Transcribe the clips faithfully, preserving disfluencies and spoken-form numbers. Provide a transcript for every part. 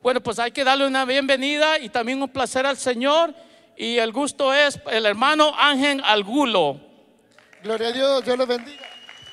Bueno, pues hay que darle una bienvenida y también un placer al Señor. Y el gusto es el hermano Ángel Angulo. Gloria a Dios, Dios los bendiga.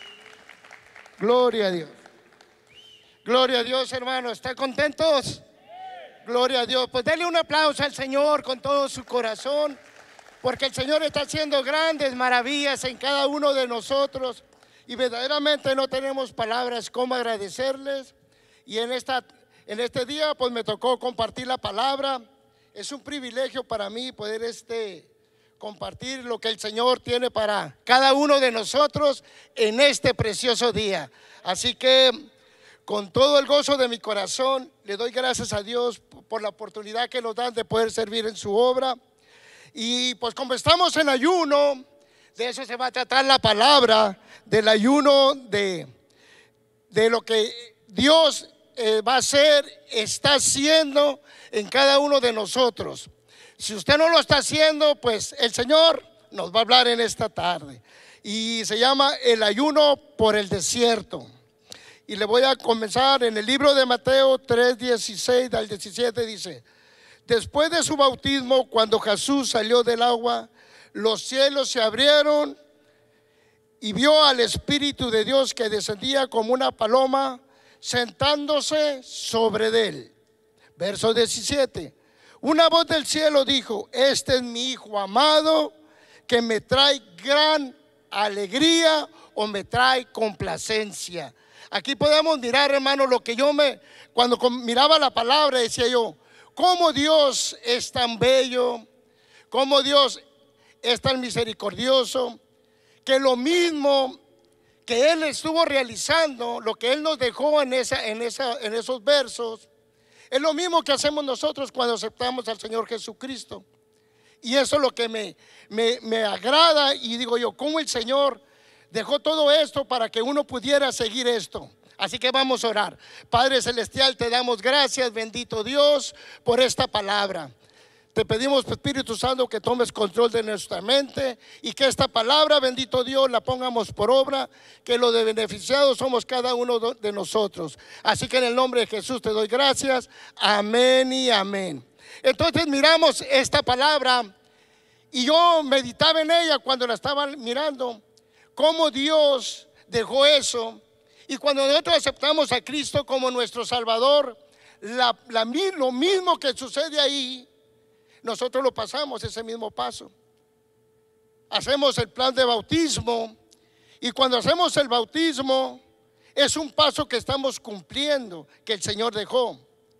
Gloria a Dios. Gloria a Dios, hermano. ¿Están contentos? Gloria a Dios. Pues denle un aplauso al Señor con todo su corazón, porque el Señor está haciendo grandes maravillas en cada uno de nosotros y verdaderamente no tenemos palabras cómo agradecerles. Y en, esta, en este día pues me tocó compartir la palabra. Es un privilegio para mí poder este, compartir lo que el Señor tiene para cada uno de nosotros en este precioso día. Así que con todo el gozo de mi corazón le doy gracias a Dios por la oportunidad que nos dan de poder servir en su obra. Y pues como estamos en ayuno, de eso se va a tratar la palabra, del ayuno, de, de lo que Dios eh, va a hacer, está haciendo en cada uno de nosotros. Si usted no lo está haciendo, pues el Señor nos va a hablar en esta tarde. Y se llama el ayuno por el desierto. Y le voy a comenzar en el libro de Mateo tres, dieciséis al diecisiete, dice: después de su bautismo, cuando Jesús salió del agua, los cielos se abrieron y vio al Espíritu de Dios que descendía como una paloma, sentándose sobre él. Verso diecisiete: una voz del cielo dijo: este es mi Hijo amado, que me trae gran alegría o me trae complacencia. Aquí podemos mirar, hermano, lo que yo me, cuando miraba la palabra, decía yo: cómo Dios es tan bello, cómo Dios es tan misericordioso, que lo mismo que Él estuvo realizando, lo que Él nos dejó en, esa, en, esa, en esos versos, es lo mismo que hacemos nosotros cuando aceptamos al Señor Jesucristo. Y eso es lo que me, me, me agrada, y digo yo, cómo el Señor dejó todo esto para que uno pudiera seguir esto. Así que vamos a orar. Padre Celestial, te damos gracias, bendito Dios, por esta palabra. Te pedimos, Espíritu Santo, que tomes control de nuestra mente y que esta palabra, bendito Dios, la pongamos por obra, que lo de beneficiados somos cada uno de nosotros. Así que en el nombre de Jesús te doy gracias. Amén y amén. Entonces miramos esta palabra y yo meditaba en ella cuando la estaba mirando, cómo Dios dejó eso. Y cuando nosotros aceptamos a Cristo como nuestro Salvador, la, la, lo mismo que sucede ahí, nosotros lo pasamos, ese mismo paso. Hacemos el plan de bautismo, y cuando hacemos el bautismo es un paso que estamos cumpliendo, que el Señor dejó.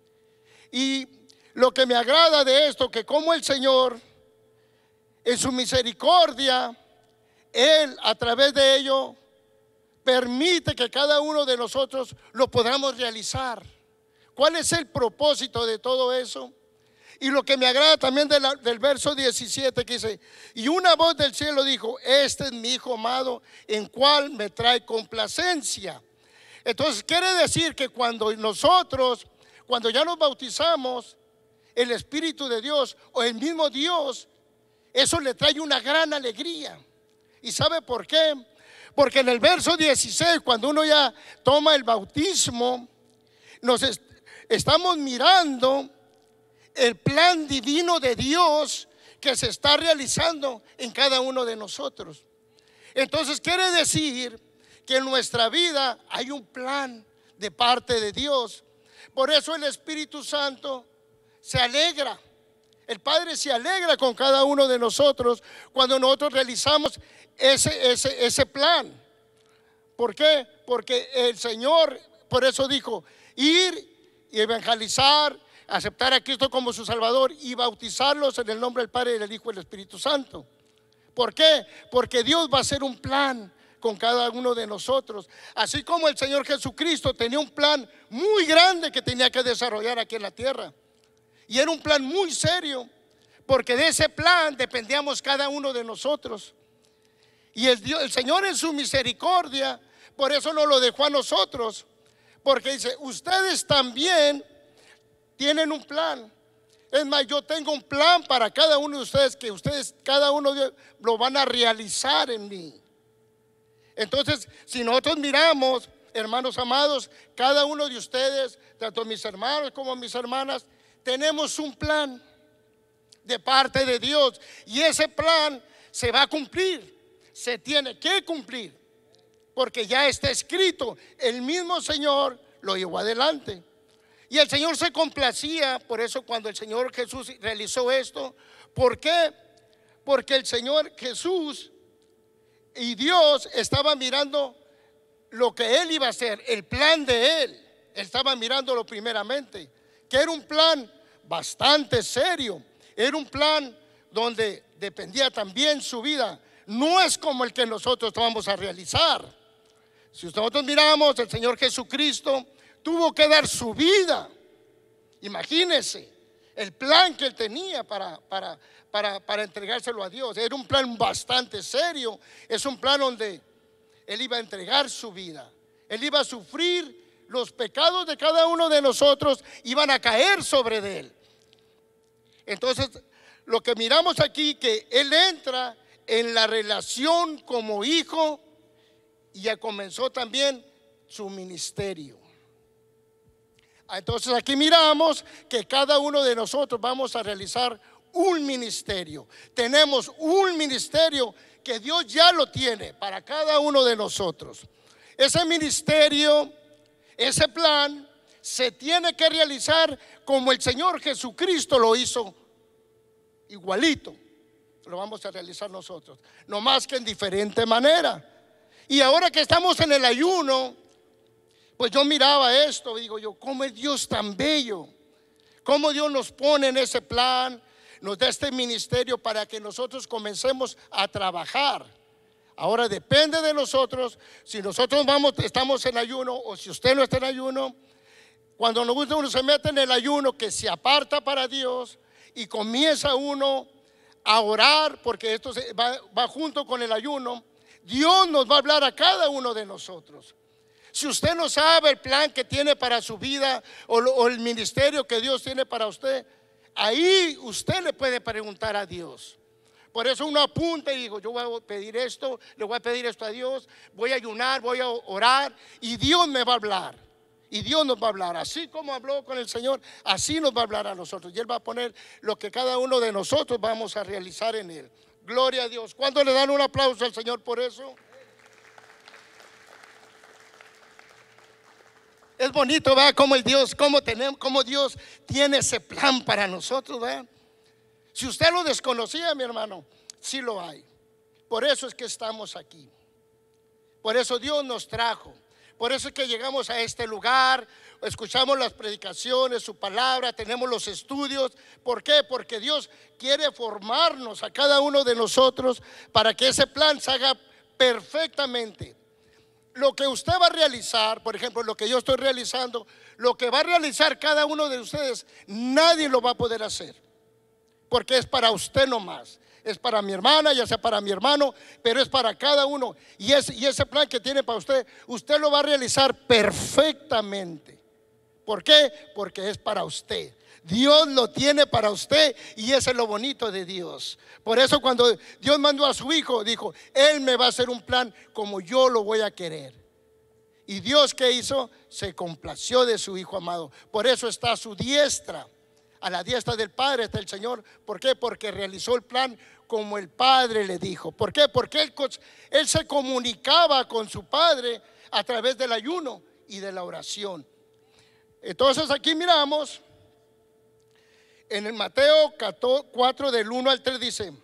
Y lo que me agrada de esto, que como el Señor en su misericordia, Él a través de ello permite que cada uno de nosotros lo podamos realizar. ¿Cuál es el propósito de todo eso? Y lo que me agrada también de la, del verso diecisiete, que dice: y una voz del cielo dijo: este es mi Hijo amado, en cual me trae complacencia. Entonces quiere decir que cuando nosotros, cuando ya nos bautizamos, el Espíritu de Dios o el mismo Dios, eso le trae una gran alegría. ¿Y sabe por qué? Porque en el verso dieciséis, cuando uno ya toma el bautismo, nos est estamos mirando el plan divino de Dios que se está realizando en cada uno de nosotros. Entonces quiere decir que en nuestra vida hay un plan de parte de Dios. Por eso el Espíritu Santo se alegra. El Padre se alegra con cada uno de nosotros cuando nosotros realizamos ese, ese, ese plan. ¿Por qué? Porque el Señor, por eso dijo: ir y evangelizar, aceptar a Cristo como su Salvador y bautizarlos en el nombre del Padre, del Hijo y del Espíritu Santo. ¿Por qué? Porque Dios va a hacer un plan con cada uno de nosotros. Así como el Señor Jesucristo tenía un plan muy grande que tenía que desarrollar aquí en la tierra. Y era un plan muy serio, porque de ese plan dependíamos cada uno de nosotros. Y el, Dios, el Señor en su misericordia, por eso no lo dejó a nosotros, porque dice: ustedes también tienen un plan. Es más, yo tengo un plan para cada uno de ustedes, que ustedes, cada uno de, lo van a realizar en mí. Entonces, si nosotros miramos hermanos amados, cada uno de ustedes, tanto mis hermanos como mis hermanas, tenemos un plan de parte de Dios, y ese plan se va a cumplir, se tiene que cumplir, porque ya está escrito. El mismo Señor lo llevó adelante, y el Señor se complacía. Por eso cuando el Señor Jesús realizó esto, ¿por qué? Porque el Señor Jesús y Dios estaban mirando lo que Él iba a hacer, el plan de Él. Estaba mirándolo primeramente, que era un plan bastante serio, era un plan donde dependía también su vida. No es como el que nosotros vamos a realizar. Si nosotros miramos, el Señor Jesucristo tuvo que dar su vida. Imagínense el plan que Él tenía para, para, para, para entregárselo a Dios. Era un plan bastante serio. Es un plan donde Él iba a entregar su vida. Él iba a sufrir los pecados de cada uno de nosotros, iban a caer sobre de Él. Entonces, lo que miramos aquí, que Él entra en la relación como hijo, y ya comenzó también su ministerio. Entonces aquí miramos que cada uno de nosotros vamos a realizar un ministerio. Tenemos un ministerio que Dios ya lo tiene para cada uno de nosotros. Ese ministerio, ese plan, se tiene que realizar como el Señor Jesucristo lo hizo, igualito. Lo vamos a realizar nosotros, no más que en diferente manera. Y ahora que estamos en el ayuno, pues yo miraba esto y digo yo, ¿cómo es Dios tan bello? ¿Cómo Dios nos pone en ese plan? Nos da este ministerio para que nosotros comencemos a trabajar. Ahora depende de nosotros, si nosotros vamos, estamos en ayuno, o si usted no está en ayuno. Cuando uno se mete en el ayuno, que se aparta para Dios y comienza uno a orar, porque esto va, va junto con el ayuno, Dios nos va a hablar a cada uno de nosotros. Si usted no sabe el plan que tiene para su vida, o, lo, o el ministerio que Dios tiene para usted, ahí usted le puede preguntar a Dios. Por eso uno apunta y digo, yo voy a pedir esto, le voy a pedir esto a Dios, voy a ayunar, voy a orar, y Dios me va a hablar. Y Dios nos va a hablar, así como habló con el Señor, así nos va a hablar a nosotros. Y Él va a poner lo que cada uno de nosotros vamos a realizar en Él. Gloria a Dios. ¿Cuándo le dan un aplauso al Señor por eso? Es bonito, ¿verdad? Como el Dios, como tenemos, como Dios tiene ese plan para nosotros, ¿verdad? Si usted lo desconocía, mi hermano, sí lo hay. Por eso es que estamos aquí. Por eso Dios nos trajo. Por eso es que llegamos a este lugar, escuchamos las predicaciones, su palabra, tenemos los estudios. ¿Por qué? Porque Dios quiere formarnos a cada uno de nosotros para que ese plan se haga perfectamente. Lo que usted va a realizar, por ejemplo, lo que yo estoy realizando, lo que va a realizar cada uno de ustedes, nadie lo va a poder hacer, porque es para usted nomás. Es para mi hermana, ya sea para mi hermano, pero es para cada uno. Y, es, y ese plan que tiene para usted, usted lo va a realizar perfectamente. ¿Por qué? Porque es para usted. Dios lo tiene para usted, y ese es lo bonito de Dios. Por eso cuando Dios mandó a su hijo, dijo, Él me va a hacer un plan como yo lo voy a querer. Y Dios, ¿qué hizo? Se complació de su hijo amado. Por eso está a su diestra. A la diestra del Padre está el Señor. ¿Por qué? Porque realizó el plan como el Padre le dijo. ¿Por qué? Porque él, él se comunicaba con su Padre a través del ayuno y de la oración. Entonces aquí miramos en el Mateo cuatro del uno al tres, dice: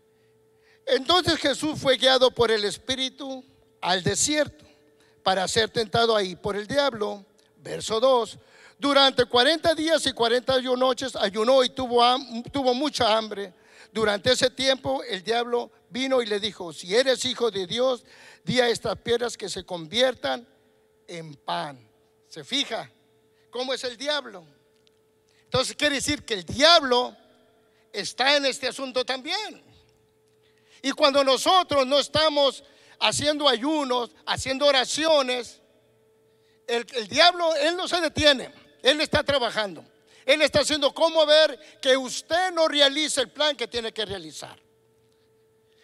entonces Jesús fue guiado por el Espíritu al desierto para ser tentado ahí por el diablo. Verso dos: durante cuarenta días y cuarenta noches ayunó y tuvo, tuvo mucha hambre. Durante ese tiempo el diablo vino y le dijo: si eres hijo de Dios, di a estas piedras que se conviertan en pan. ¿Se fija cómo es el diablo? Entonces quiere decir que el diablo está en este asunto también. Y cuando nosotros no estamos haciendo ayunos, haciendo oraciones, el, el diablo, él no se detiene. Él está trabajando. Él está haciendo cómo ver que usted no realice el plan que tiene que realizar.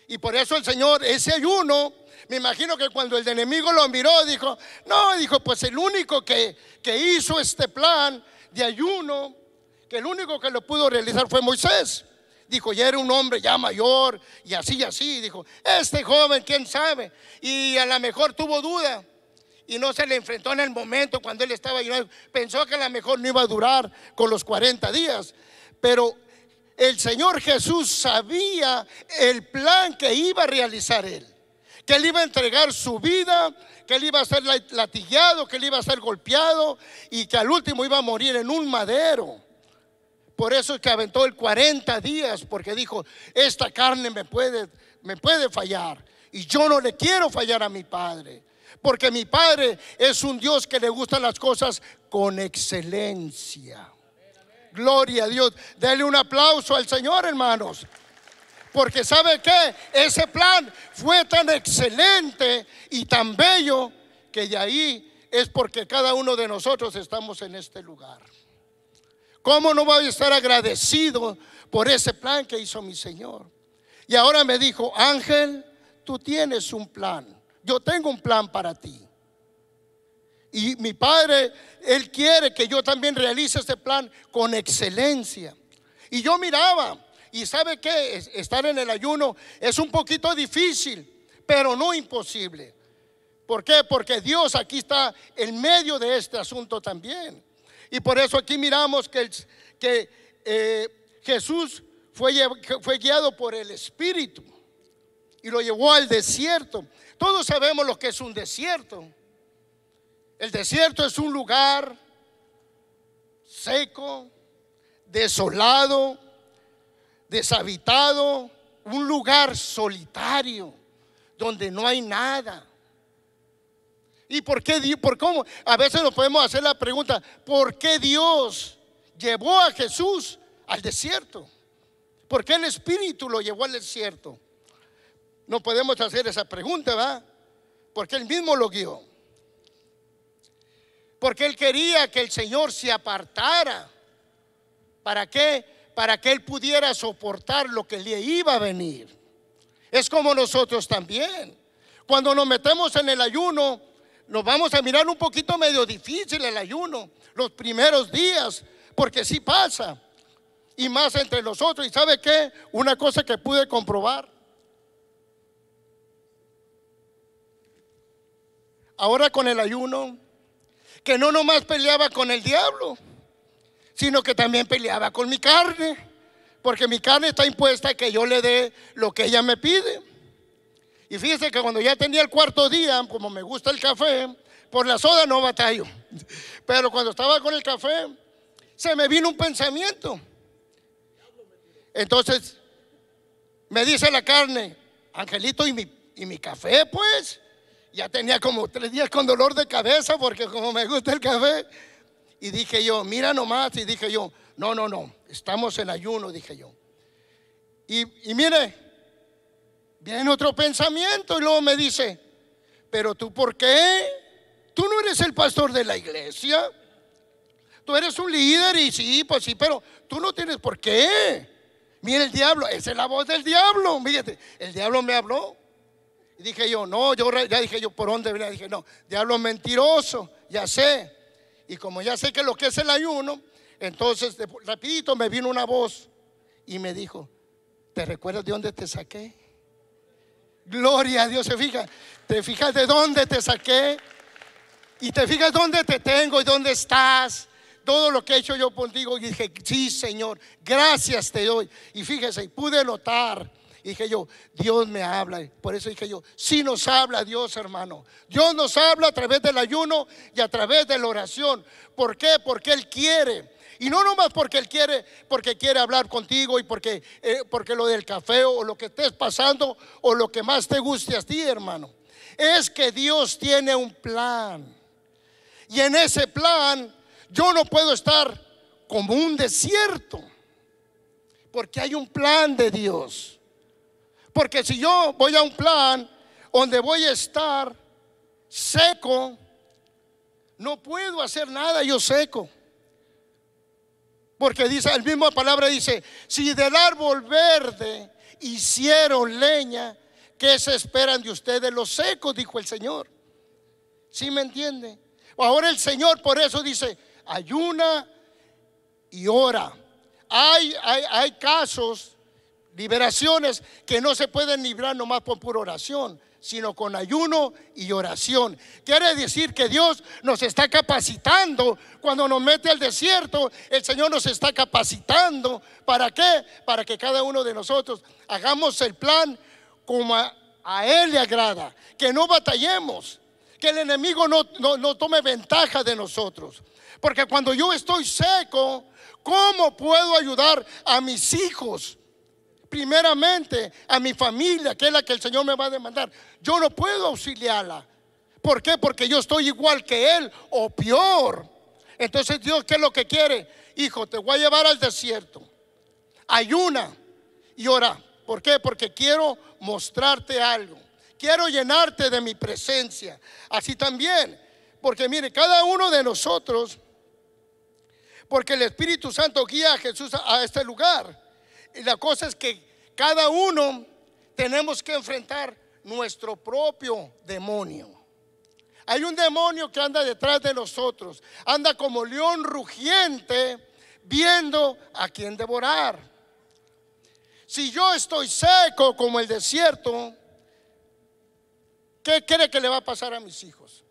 Y por eso el Señor, ese ayuno, me imagino que cuando el enemigo lo miró, dijo, no, dijo, pues el único que, que hizo este plan de ayuno, que el único que lo pudo realizar fue Moisés. Dijo, ya era un hombre ya mayor y así y así. Dijo, este joven, quién sabe. Y a lo mejor tuvo duda y no se le enfrentó en el momento cuando él estaba ayunando. Pensó que a lo mejor no iba a durar con los cuarenta días. Pero el Señor Jesús sabía el plan que iba a realizar él. Que él iba a entregar su vida, que él iba a ser latigado, que él iba a ser golpeado y que al último iba a morir en un madero. Por eso es que aventó el cuarenta días, porque dijo, esta carne me puede, me puede fallar. Y yo no le quiero fallar a mi Padre, porque mi Padre es un Dios que le gustan las cosas con excelencia. Gloria a Dios. Dele un aplauso al Señor, hermanos. Porque ¿sabe qué? Ese plan fue tan excelente y tan bello que de ahí es porque cada uno de nosotros estamos en este lugar. ¿Cómo no voy a estar agradecido por ese plan que hizo mi Señor? Y ahora me dijo, Ángel, tú tienes un plan. Yo tengo un plan para ti. Y mi Padre, Él quiere que yo también realice este plan con excelencia. Y yo miraba, y ¿sabe qué? Estar en el ayuno es un poquito difícil, pero no imposible. ¿Por qué? Porque Dios aquí está en medio de este asunto también. Y por eso aquí miramos que, que eh, Jesús fue, fue guiado por el Espíritu y lo llevó al desierto. Todos sabemos lo que es un desierto. El desierto es un lugar seco, desolado, deshabitado, un lugar solitario donde no hay nada. ¿Y por qué Dios? ¿Por cómo? A veces nos podemos hacer la pregunta, ¿por qué Dios llevó a Jesús al desierto? ¿Por qué el Espíritu lo llevó al desierto? No podemos hacer esa pregunta, ¿verdad? Porque Él mismo lo guió. Porque Él quería que el Señor se apartara. ¿Para qué? Para que Él pudiera soportar lo que le iba a venir. Es como nosotros también. Cuando nos metemos en el ayuno, nos vamos a mirar un poquito medio difícil el ayuno los primeros días, porque sí pasa, y más entre nosotros. ¿Y sabe qué? Una cosa que pude comprobar, ahora con el ayuno, que no nomás peleaba con el diablo, sino que también peleaba con mi carne, porque mi carne está impuesta a que yo le dé lo que ella me pide. Y fíjese que cuando ya tenía el cuarto día, como me gusta el café, por la soda no batallo, pero cuando estaba con el café, se me vino un pensamiento. Entonces me dice la carne, Angelito, ¿y mi, y mi café pues? Ya tenía como tres días con dolor de cabeza, porque como me gusta el café. Y dije yo, mira nomás, y dije yo, no, no, no, estamos en ayuno, dije yo. Y, y mire, viene otro pensamiento y luego me dice, pero tú, ¿por qué? Tú no eres el pastor de la iglesia. Tú eres un líder y sí, pues sí, pero tú no tienes por qué. Mira el diablo, esa es la voz del diablo. Fíjate, el diablo me habló. Y dije yo, no, yo ya dije yo, ¿por dónde venía? Dije, no, diablo mentiroso, ya sé. Y como ya sé que lo que es el ayuno, entonces rapidito me vino una voz y me dijo, ¿te recuerdas de dónde te saqué? Gloria a Dios. Se fija, te fijas de dónde te saqué y te fijas dónde te tengo y dónde estás, todo lo que he hecho yo contigo. Y dije, sí, Señor, gracias te doy. Y fíjese, pude notar, y dije yo, Dios me habla. Por eso dije yo, sí nos habla Dios, hermano. Dios nos habla a través del ayuno y a través de la oración. ¿Por qué? Porque Él quiere. Y no nomás porque Él quiere, porque quiere hablar contigo y porque, eh, porque lo del café o lo que estés pasando o lo que más te guste a ti, hermano. Es que Dios tiene un plan. Y en ese plan yo no puedo estar como un desierto, porque hay un plan de Dios. Porque si yo voy a un plan donde voy a estar seco, no puedo hacer nada yo seco. Porque dice, la misma palabra dice, si del árbol verde hicieron leña, ¿qué se esperan de ustedes los secos? Dijo el Señor. ¿Sí me entiende? Ahora el Señor por eso dice, ayuna y ora. Hay, hay, hay casos, liberaciones que no se pueden librar nomás por pura oración, sino con ayuno y oración. Quiere decir que Dios nos está capacitando. Cuando nos mete al desierto, el Señor nos está capacitando. ¿Para qué? Para que cada uno de nosotros hagamos el plan como a, a Él le agrada. Que no batallemos, que el enemigo no, no, no tome ventaja de nosotros. Porque cuando yo estoy seco, ¿cómo puedo ayudar a mis hijos? Primeramente a mi familia, que es la que el Señor me va a demandar. Yo no puedo auxiliarla. ¿Por qué? Porque yo estoy igual que Él o peor. Entonces Dios, ¿qué es lo que quiere? Hijo, te voy a llevar al desierto. Ayuna y ora. ¿Por qué? Porque quiero mostrarte algo. Quiero llenarte de mi presencia. Así también, porque mire, cada uno de nosotros, porque el Espíritu Santo guía a Jesús a este lugar. Y la cosa es que cada uno tenemos que enfrentar nuestro propio demonio. Hay un demonio que anda detrás de nosotros, anda como león rugiente viendo a quién devorar. Si yo estoy seco como el desierto, ¿qué cree que le va a pasar a mis hijos?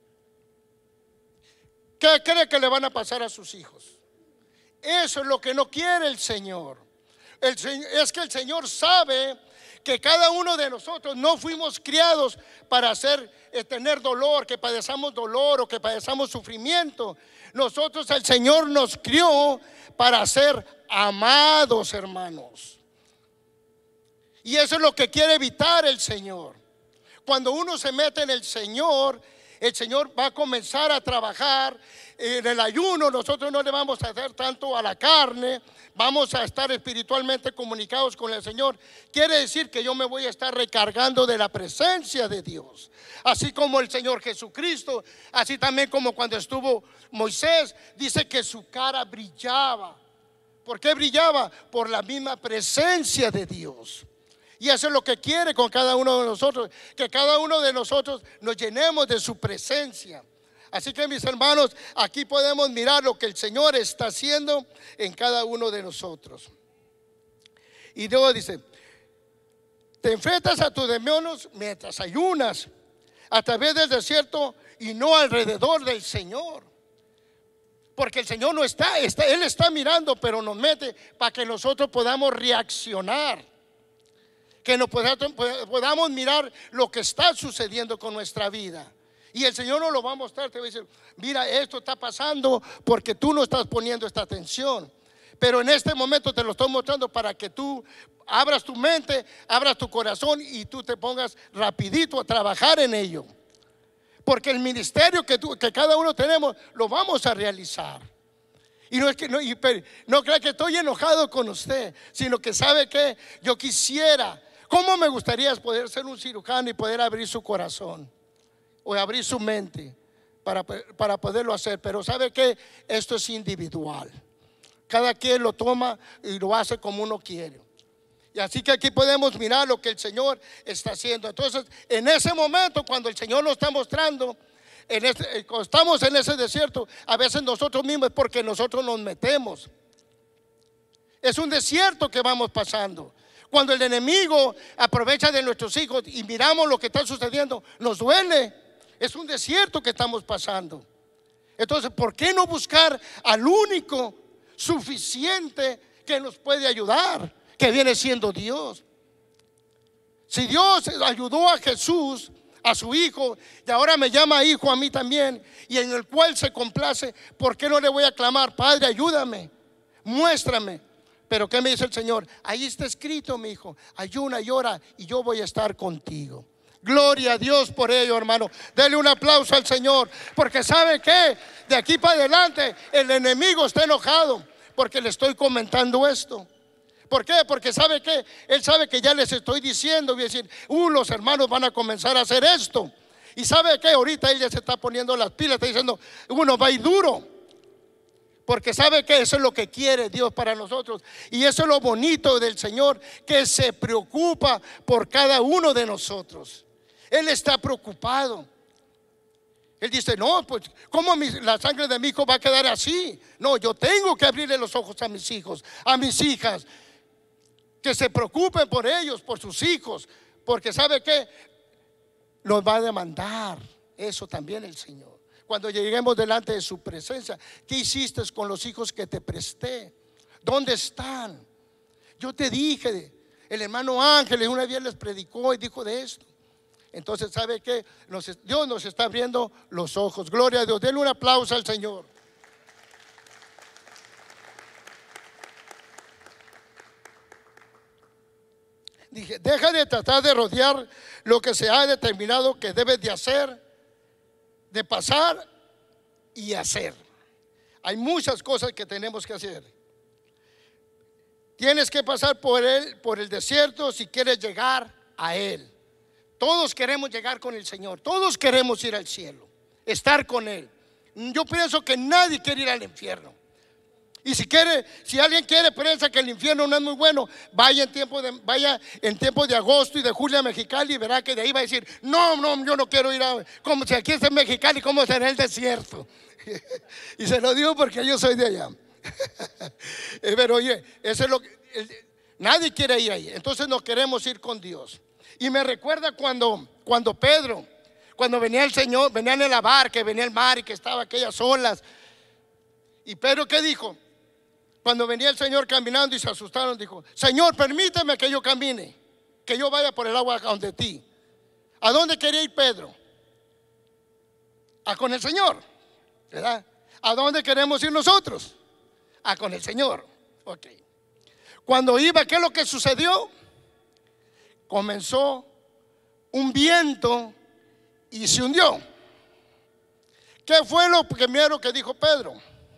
¿Qué cree que le van a pasar a sus hijos? Eso es lo que no quiere el Señor. El, es que el Señor sabe que cada uno de nosotros no fuimos criados para hacer, eh, tener dolor, que padezcamos dolor o que padezcamos sufrimiento. Nosotros, el Señor nos crió para ser amados, hermanos. Y eso es lo que quiere evitar el Señor. Cuando uno se mete en el Señor, el Señor va a comenzar a trabajar. En el ayuno nosotros no le vamos a hacer tanto a la carne, vamos a estar espiritualmente comunicados con el Señor. Quiere decir que yo me voy a estar recargando de la presencia de Dios. Así como el Señor Jesucristo, así también como cuando estuvo Moisés, dice que su cara brillaba. ¿Por qué brillaba? Por la misma presencia de Dios. Y eso es lo que quiere con cada uno de nosotros, que cada uno de nosotros nos llenemos de su presencia. Así que, mis hermanos, aquí podemos mirar lo que el Señor está haciendo en cada uno de nosotros. Y luego dice, te enfrentas a tus demonios mientras ayunas a través del desierto y no alrededor del Señor. Porque el Señor no está, está Él está mirando, pero nos mete para que nosotros podamos reaccionar. Que nos podamos, podamos mirar lo que está sucediendo con nuestra vida. Y el Señor nos lo va a mostrar, te va a decir, mira, esto está pasando porque tú no estás poniendo esta atención. Pero en este momento te lo estoy mostrando para que tú abras tu mente, abras tu corazón y tú te pongas rapidito a trabajar en ello. Porque el ministerio que, tú, que cada uno tenemos, lo vamos a realizar. Y no es que no, y, no crea que estoy enojado con usted, sino que sabe que yo quisiera, ¿cómo me gustaría poder ser un cirujano y poder abrir su corazón? O abrir su mente para, para poderlo hacer. Pero sabe que esto es individual. Cada quien lo toma y lo hace como uno quiere. Y así que aquí podemos mirar lo que el Señor está haciendo. Entonces, en ese momento, cuando el Señor nos está mostrando, en este, cuando estamos en ese desierto, a veces nosotros mismos es porque nosotros nos metemos. Es un desierto que vamos pasando. Cuando el enemigo aprovecha de nuestros hijos y miramos lo que está sucediendo, nos duele. Es un desierto que estamos pasando. Entonces, ¿por qué no buscar al único suficiente que nos puede ayudar, que viene siendo Dios? Si Dios ayudó a Jesús, a su hijo, y ahora me llama hijo a mí también, y en el cual se complace, ¿por qué no le voy a clamar, Padre, ayúdame, muéstrame? Pero ¿qué me dice el Señor? Ahí está escrito, mi hijo, ayuna y ora y yo voy a estar contigo. Gloria a Dios por ello, hermano. Dele un aplauso al Señor, porque ¿sabe qué? De aquí para adelante el enemigo está enojado porque le estoy comentando esto. ¿Por qué? Porque ¿sabe qué? Él sabe que ya les estoy diciendo, voy a decir, uh, los hermanos van a comenzar a hacer esto. Y ¿sabe qué? Ahorita él ya se está poniendo las pilas, está diciendo, uno va a ir duro. Porque sabe que eso es lo que quiere Dios para nosotros. Y eso es lo bonito del Señor, que se preocupa por cada uno de nosotros. Él está preocupado. Él dice, no, pues ¿cómo mi, la sangre de mi hijo va a quedar así? No, yo tengo que abrirle los ojos a mis hijos, a mis hijas, que se preocupen por ellos, por sus hijos, porque ¿sabe qué? Nos va a demandar eso también el Señor. Cuando lleguemos delante de su presencia, ¿qué hiciste con los hijos que te presté? ¿Dónde están? Yo te dije, el hermano Ángel una vez les predicó y dijo de esto. Entonces, ¿sabe qué? Nos, Dios nos está abriendo los ojos. Gloria a Dios. Denle un aplauso al Señor. Dije, deja de tratar de rodear lo que se ha determinado que debes de hacer, de pasar y hacer. Hay muchas cosas que tenemos que hacer. Tienes que pasar por él, por el desierto, si quieres llegar a Él. Todos queremos llegar con el Señor. Todos queremos ir al cielo, estar con Él. Yo pienso que nadie quiere ir al infierno. Y si quiere, si alguien quiere, piensa que el infierno no es muy bueno, vaya en tiempo de, vaya en tiempo de agosto y de julio a Mexicali y verá que de ahí va a decir, no, no, yo no quiero ir a, como si aquí es en Mexicali, ¿cómo será el desierto? Y se lo digo porque yo soy de allá. Pero oye, eso es lo que, nadie quiere ir ahí. Entonces nos queremos ir con Dios. Y me recuerda cuando, cuando Pedro, cuando venía el Señor, venía en la barca, venía el mar y que estaba aquellas olas. Y Pedro, ¿qué dijo? Cuando venía el Señor caminando y se asustaron, dijo, Señor, permíteme que yo camine, que yo vaya por el agua donde ti. ¿A dónde quería ir Pedro? A con el Señor, ¿verdad? ¿A dónde queremos ir nosotros? A con el Señor. Ok. Cuando iba, ¿qué es lo que sucedió? Comenzó un viento y se hundió. ¿Qué fue lo primero que dijo Pedro?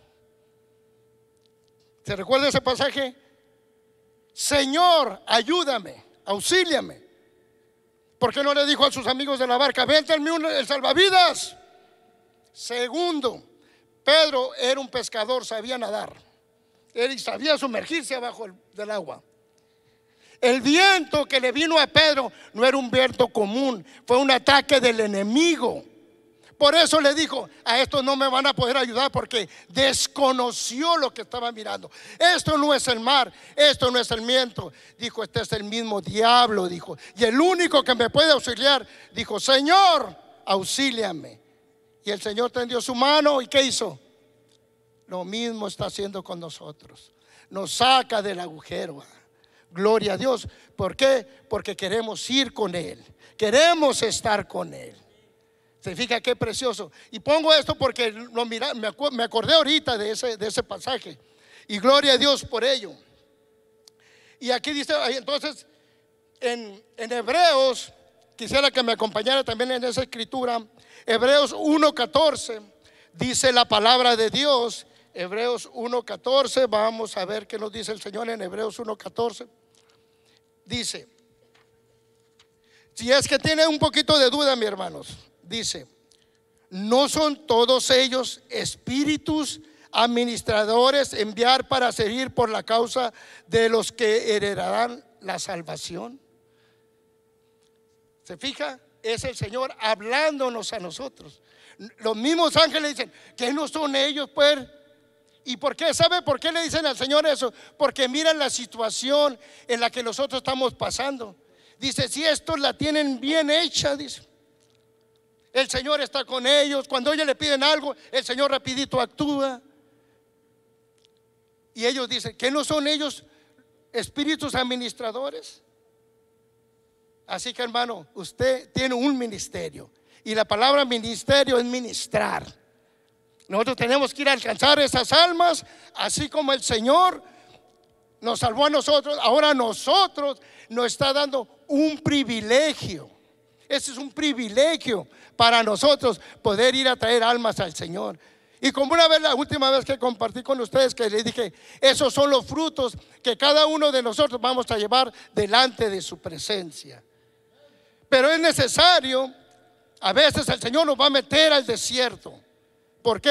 ¿Se recuerda ese pasaje? Señor, ayúdame, auxíliame. ¿Por qué no le dijo a sus amigos de la barca, véntenme el salvavidas? Segundo, Pedro era un pescador, sabía nadar. Él sabía sumergirse abajo del agua. El viento que le vino a Pedro no era un viento común, fue un ataque del enemigo. Por eso le dijo, a estos no me van a poder ayudar porque desconoció lo que estaba mirando. Esto no es el mar, esto no es el viento. Dijo, este es el mismo diablo, dijo. Y el único que me puede auxiliar, dijo, Señor, auxíliame. Y el Señor tendió su mano y ¿qué hizo? Lo mismo está haciendo con nosotros. Nos saca del agujero. Gloria a Dios. ¿Por qué? Porque queremos ir con Él. Queremos estar con Él. ¿Se fija qué precioso? Y pongo esto porque lo mira, me, acu me acordé ahorita de ese, de ese pasaje. Y gloria a Dios por ello. Y aquí dice, entonces, en, en Hebreos, quisiera que me acompañara también en esa escritura. Hebreos uno catorce, dice la palabra de Dios. Hebreos uno catorce, vamos a ver qué nos dice el Señor en Hebreos uno catorce. Dice, si es que tiene un poquito de duda, mis hermanos, dice, ¿no son todos ellos espíritus administradores enviar para servir por la causa de los que heredarán la salvación? ¿Se fija? Es el Señor hablándonos a nosotros. Los mismos ángeles dicen, ¿qué no son ellos, pues? ¿Y por qué? ¿Sabe por qué le dicen al Señor eso? Porque miran la situación en la que nosotros estamos pasando. Dice, si estos la tienen bien hecha, dice, el Señor está con ellos. Cuando ellos le piden algo, el Señor rapidito actúa. Y ellos dicen, ¿qué no son ellos espíritus administradores? Así que, hermano, usted tiene un ministerio. Y la palabra ministerio es ministrar. Nosotros tenemos que ir a alcanzar esas almas, así como el Señor nos salvó a nosotros. Ahora a nosotros nos está dando un privilegio. Ese es un privilegio para nosotros poder ir a traer almas al Señor. Y como una vez, la última vez que compartí con ustedes, que les dije, esos son los frutos que cada uno de nosotros vamos a llevar delante de su presencia. Pero es necesario, a veces el Señor nos va a meter al desierto. ¿Por qué?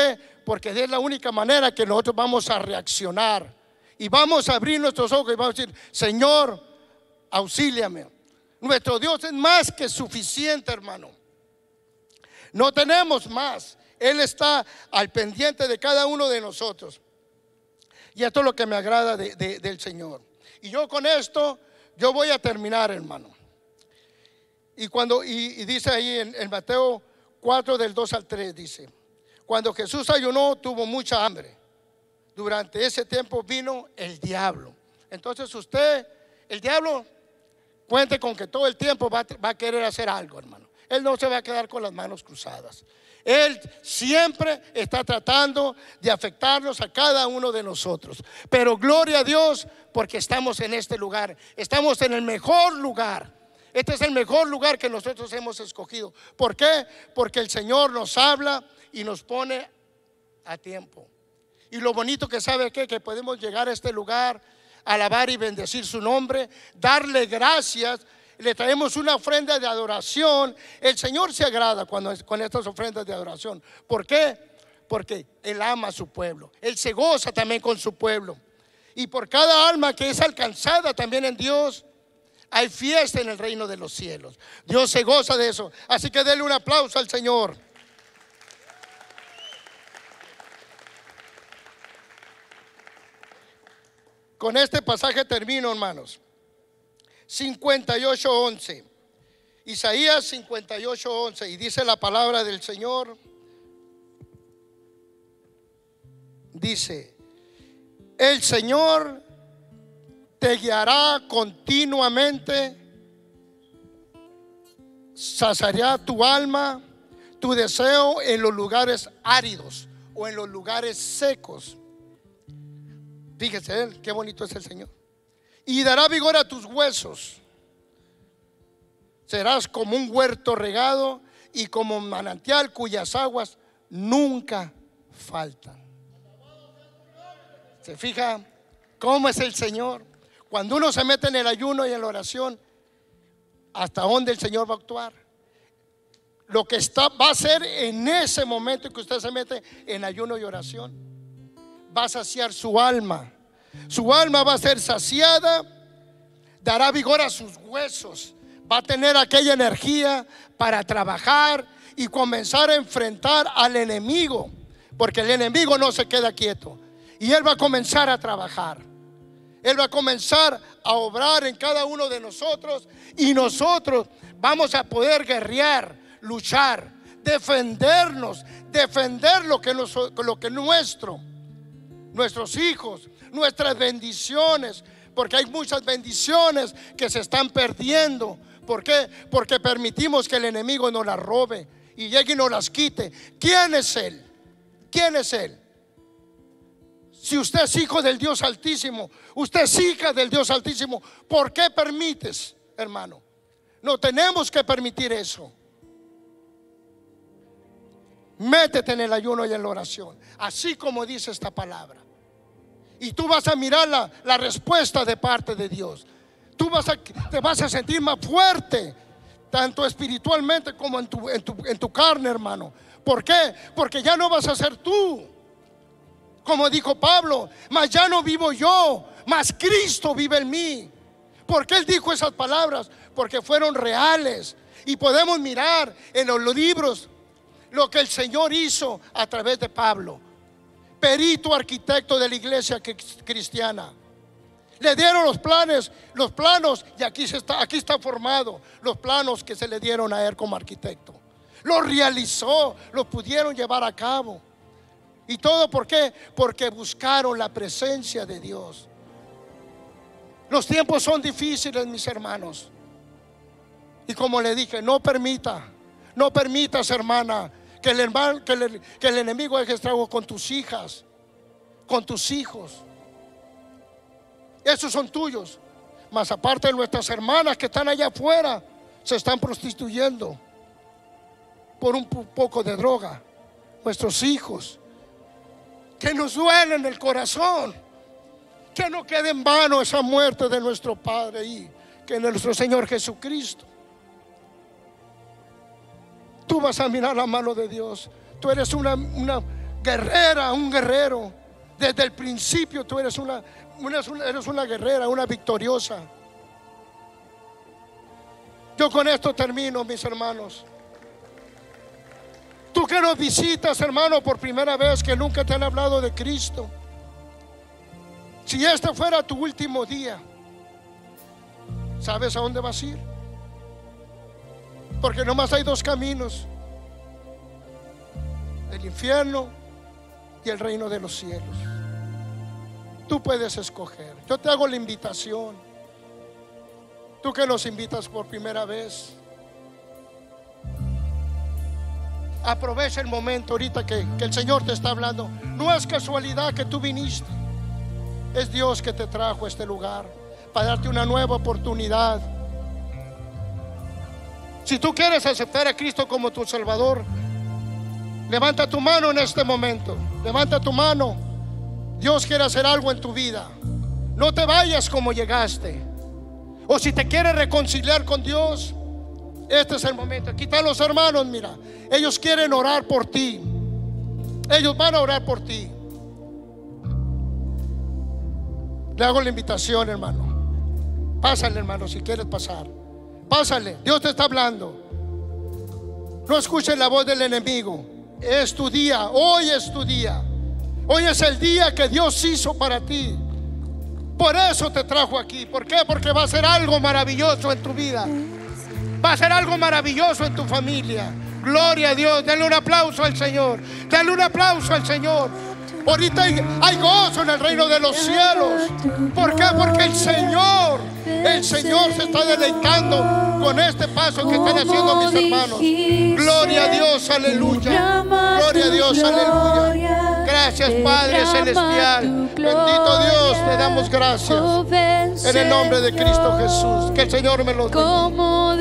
Porque es la única manera que nosotros vamos a reaccionar. Y vamos a abrir nuestros ojos y vamos a decir: Señor, auxíliame. Nuestro Dios es más que suficiente, hermano. No tenemos más. Él está al pendiente de cada uno de nosotros. Y esto es lo que me agrada de, de, del Señor. Y yo con esto, yo voy a terminar, hermano. Y cuando y, y dice ahí en, en Mateo cuatro del dos al tres, dice: cuando Jesús ayunó, tuvo mucha hambre. Durante ese tiempo vino el diablo. Entonces usted, el diablo, cuente con que todo el tiempo va, va a querer hacer algo, hermano. Él no se va a quedar con las manos cruzadas. Él siempre está tratando de afectarnos a cada uno de nosotros. Pero gloria a Dios, porque estamos en este lugar. Estamos en el mejor lugar. Este es el mejor lugar que nosotros hemos escogido. ¿Por qué? Porque el Señor nos habla y nos pone a tiempo. Y lo bonito que sabe que, que podemos llegar a este lugar, alabar y bendecir su nombre, darle gracias. Le traemos una ofrenda de adoración. El Señor se agrada cuando, con estas ofrendas de adoración. ¿Por qué? Porque Él ama a su pueblo. Él se goza también con su pueblo. Y por cada alma que es alcanzada también en Dios, hay fiesta en el reino de los cielos. Dios se goza de eso. Así que denle un aplauso al Señor. Con este pasaje termino, hermanos. cincuenta y ocho once. Isaías cincuenta y ocho once. Y dice la palabra del Señor. Dice: el Señor te guiará continuamente, saciará tu alma, tu deseo en los lugares áridos o en los lugares secos. Fíjese él, qué bonito es el Señor. Y dará vigor a tus huesos. Serás como un huerto regado y como un manantial cuyas aguas nunca faltan. ¿Se fija cómo es el Señor? Cuando uno se mete en el ayuno y en la oración, ¿hasta dónde el Señor va a actuar? Lo que está, va a ser en ese momento que usted se mete en ayuno y oración, va a saciar su alma. Su alma va a ser saciada, dará vigor a sus huesos, va a tener aquella energía para trabajar y comenzar a enfrentar al enemigo, porque el enemigo no se queda quieto y él va a comenzar a trabajar. Él va a comenzar a obrar en cada uno de nosotros y nosotros vamos a poder guerrear, luchar, defendernos, defender lo que, nos, lo que es nuestro, nuestros hijos, nuestras bendiciones, porque hay muchas bendiciones que se están perdiendo. ¿Por qué? Porque permitimos que el enemigo nos las robe y llegue y nos las quite. ¿Quién es él? ¿Quién es él? Si usted es hijo del Dios Altísimo, usted es hija del Dios Altísimo, ¿por qué permites, hermano? No tenemos que permitir eso. Métete en el ayuno y en la oración, así como dice esta palabra. Y tú vas a mirar la, la respuesta de parte de Dios. Tú vas a, te vas a sentir más fuerte, tanto espiritualmente como en tu, en tu, en tu carne, hermano. ¿Por qué? Porque ya no vas a ser tú. Como dijo Pablo, mas ya no vivo yo, mas Cristo vive en mí. ¿Por qué él dijo esas palabras? Porque fueron reales. Y podemos mirar en los libros lo que el Señor hizo a través de Pablo, perito arquitecto de la iglesia cristiana. Le dieron los planes, los planos, y aquí, se está, aquí está formado los planos que se le dieron a él como arquitecto. Los realizó, los pudieron llevar a cabo. ¿Y todo por qué? Porque buscaron la presencia de Dios. Los tiempos son difíciles, mis hermanos. Y como le dije, no permita, no permitas, hermana, que el, hermano, que el, que el enemigo haga estrago con tus hijas, con tus hijos. Esos son tuyos. Más aparte de nuestras hermanas que están allá afuera, se están prostituyendo por un poco de droga. Nuestros hijos, que nos duele en el corazón, que no quede en vano esa muerte de nuestro Padre y que nuestro Señor Jesucristo. Tú vas a mirar la mano de Dios. Tú eres una, una guerrera, un guerrero. Desde el principio tú eres una, una, eres una guerrera, una victoriosa. Yo con esto termino, mis hermanos. Tú que nos visitas, hermano, por primera vez, que nunca te han hablado de Cristo, si este fuera tu último día, ¿sabes a dónde vas a ir? Porque nomás hay dos caminos: el infierno y el reino de los cielos. Tú puedes escoger. Yo te hago la invitación. Tú que nos invitas por primera vez, aprovecha el momento ahorita que, que el Señor te está hablando. No es casualidad que tú viniste, es Dios que te trajo a este lugar para darte una nueva oportunidad. Si tú quieres aceptar a Cristo como tu Salvador, levanta tu mano en este momento. Levanta tu mano. Dios quiere hacer algo en tu vida. No te vayas como llegaste. O si te quieres reconciliar con Dios, este es el momento. Aquí están los hermanos, mira. Ellos quieren orar por ti. Ellos van a orar por ti. Le hago la invitación, hermano. Pásale, hermano, si quieres pasar. Pásale, Dios te está hablando. No escuches la voz del enemigo. Es tu día, hoy es tu día. Hoy es el día que Dios hizo para ti. Por eso te trajo aquí. ¿Por qué? Porque va a ser algo maravilloso en tu vida. Va a ser algo maravilloso en tu familia. Gloria a Dios. Denle un aplauso al Señor. Denle un aplauso al Señor. Ahorita hay, hay gozo en el reino de los cielos. ¿Por qué? Porque el Señor, el Señor se está deleitando con este paso que están haciendo mis hermanos. Gloria a Dios, aleluya. Gloria a Dios, aleluya. Gracias, Padre Celestial. Bendito Dios, te damos gracias en el nombre de Cristo Jesús. Que el Señor me lo bendiga.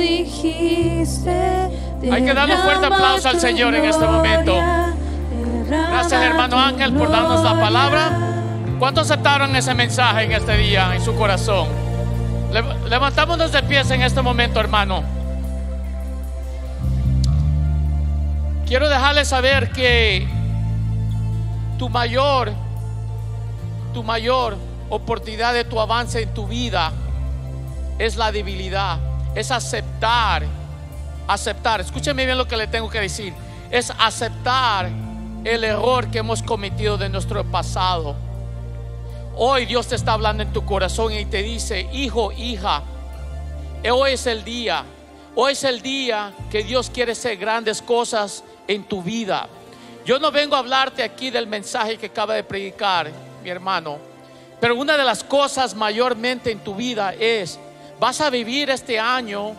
Hay que darle un fuerte aplauso al Señor en este momento. Gracias, hermano Ángel, por darnos la palabra. ¿Cuántos aceptaron ese mensaje en este día en su corazón? Levantámonos de pies en este momento, hermano. Quiero dejarles saber que tu mayor, tu mayor oportunidad de tu avance en tu vida es la debilidad, es aceptar, aceptar. Escúcheme bien lo que le tengo que decir. Es aceptar el error que hemos cometido de nuestro pasado. Hoy Dios te está hablando en tu corazón y te dice: hijo, hija, hoy es el día. Hoy es el día que Dios quiere hacer grandes cosas en tu vida. Yo no vengo a hablarte aquí del mensaje que acaba de predicar mi hermano, pero una de las cosas mayormente en tu vida es: vas a vivir este año,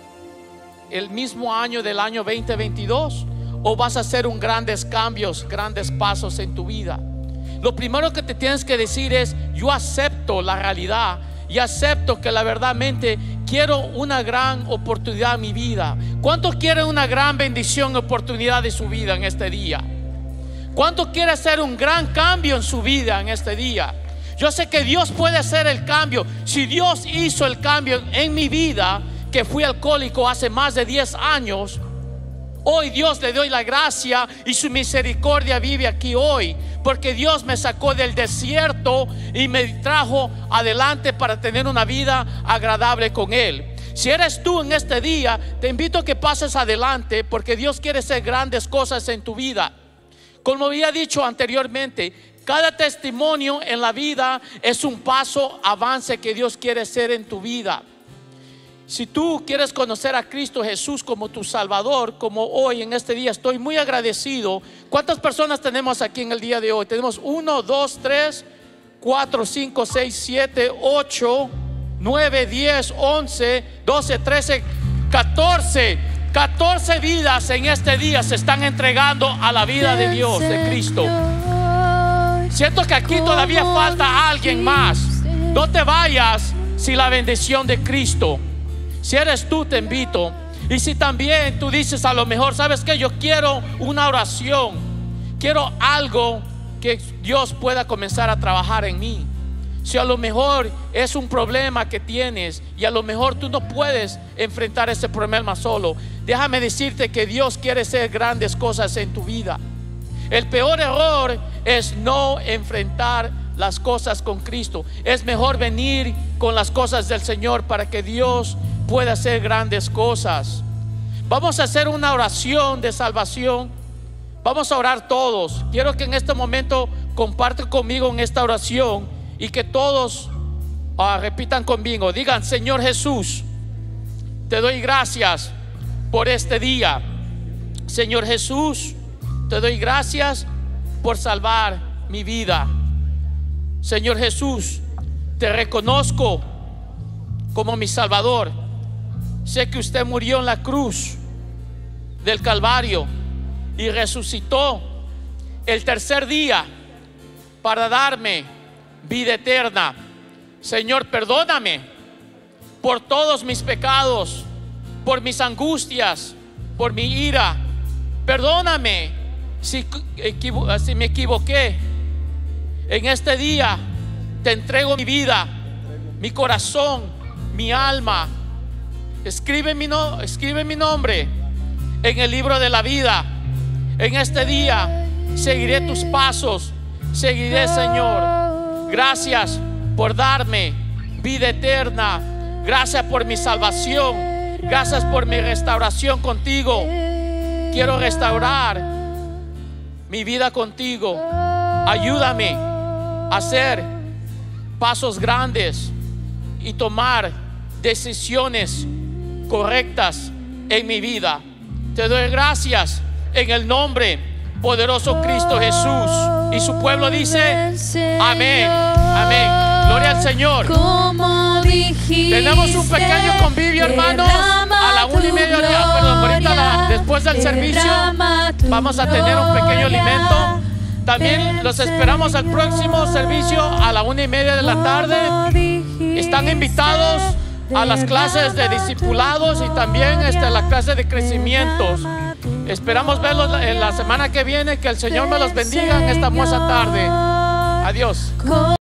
el mismo año del año veinte veintidós, o vas a hacer un grandes cambios, grandes pasos en tu vida. Lo primero que te tienes que decir es: yo acepto la realidad y acepto que la verdadmente quiero una gran oportunidad en mi vida. ¿Cuántos quieren una gran bendición, oportunidad de su vida en este día? ¿Cuántos quieren hacer un gran cambio en su vida en este día? Yo sé que Dios puede hacer el cambio. Si Dios hizo el cambio en mi vida, que fui alcohólico hace más de diez años, hoy Dios le doy la gracia y su misericordia vive aquí hoy, porque Dios me sacó del desierto y me trajo adelante para tener una vida agradable con Él. Si eres tú en este día, te invito a que pases adelante, porque Dios quiere hacer grandes cosas en tu vida. Como había dicho anteriormente, cada testimonio en la vida es un paso, avance que Dios quiere hacer en tu vida. Si tú quieres conocer a Cristo Jesús como tu Salvador, como hoy en este día, estoy muy agradecido. ¿Cuántas personas tenemos aquí en el día de hoy? Tenemos uno, dos, tres, cuatro, cinco, seis, siete, ocho, nueve, diez, once, doce, trece, catorce. catorce vidas en este día se están entregando a la vida de Dios, de Cristo. Siento que aquí todavía falta alguien más. No te vayas sin la bendición de Cristo. Si eres tú, te invito. Y si también tú dices, a lo mejor, ¿sabes qué? Yo quiero una oración, quiero algo que Dios pueda comenzar a trabajar en mí. Si a lo mejor es un problema que tienes y a lo mejor tú no puedes enfrentar ese problema solo, déjame decirte que Dios quiere hacer grandes cosas en tu vida. El peor error es no enfrentar las cosas con Cristo. Es mejor venir con las cosas del Señor para que Dios pueda hacer grandes cosas. Vamos a hacer una oración de salvación. Vamos a orar todos. Quiero que en este momento compartan conmigo en esta oración y que todos uh, repitan conmigo. Digan: Señor Jesús, te doy gracias por este día. Señor Jesús, te doy gracias por salvar mi vida. Señor Jesús, te reconozco como mi Salvador. Sé que usted murió en la cruz del Calvario y resucitó el tercer día para darme vida eterna. Señor, perdóname por todos mis pecados, por mis angustias, por mi ira. Perdóname si, si me equivoqué. En este día te entrego mi vida, mi corazón, mi alma. Escribe mi, no, escribe mi nombre en el libro de la vida. En este día seguiré tus pasos. Seguiré, Señor. Gracias por darme vida eterna. Gracias por mi salvación. Gracias por mi restauración contigo. Quiero restaurar mi vida contigo. Ayúdame a hacer pasos grandes y tomar decisiones correctas en mi vida. Te doy gracias en el nombre poderoso Cristo Jesús. Y su pueblo dice: amén, amén. Gloria al Señor. Tenemos un pequeño convivio, hermanos, a la una y media de la, perdón, ahorita la, después del servicio vamos a tener un pequeño alimento. También los esperamos al próximo servicio a la una y media de la tarde. Están invitados a las clases de discipulados y también este, a la clase de crecimientos. Esperamos verlos en la semana que viene. Que el Señor me los bendiga en esta hermosa tarde. Adiós.